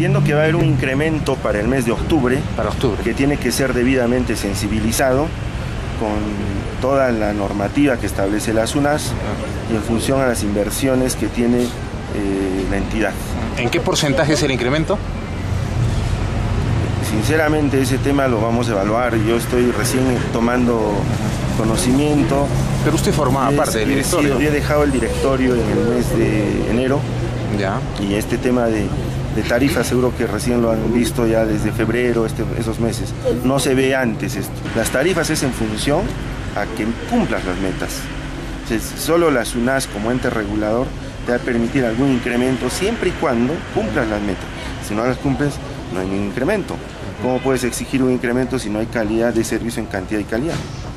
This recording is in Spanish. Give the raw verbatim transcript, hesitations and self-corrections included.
entiendo que va a haber un incremento para el mes de octubre, para octubre, que tiene que ser debidamente sensibilizado con toda la normativa que establece la SUNAS y en función a las inversiones que tiene eh, la entidad. ¿En qué porcentaje es el incremento? Sinceramente ese tema lo vamos a evaluar. Yo estoy recién tomando conocimiento. Pero usted formaba es, parte del directorio. Sí, he dejado el directorio en el mes de enero. Ya. Y este tema de, de tarifas seguro que recién lo han visto ya desde febrero, este, esos meses. No se ve antes esto. Las tarifas es en función a que cumplas las metas. Entonces, solo la SUNAS como ente regulador te va a permitir algún incremento siempre y cuando cumplas las metas. Si no las cumples, no hay ningún incremento. ¿Cómo puedes exigir un incremento si no hay calidad de servicio en cantidad y calidad?